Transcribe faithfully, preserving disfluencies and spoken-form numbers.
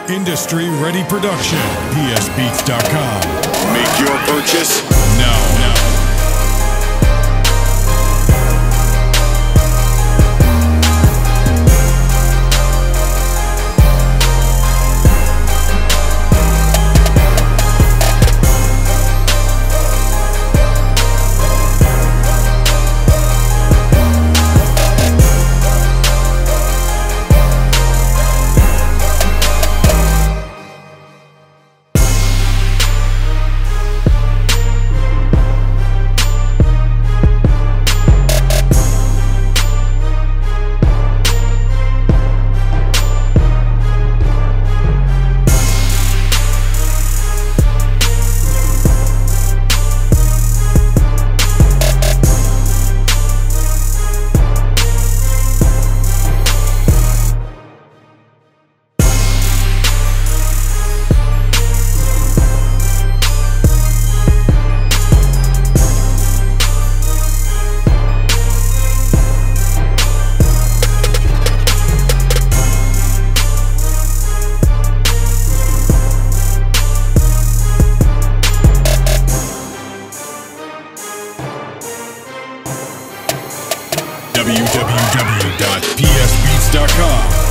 Industry Ready Production. P S Beats dot com. Make your purchase now. now. w w w dot p s beats dot com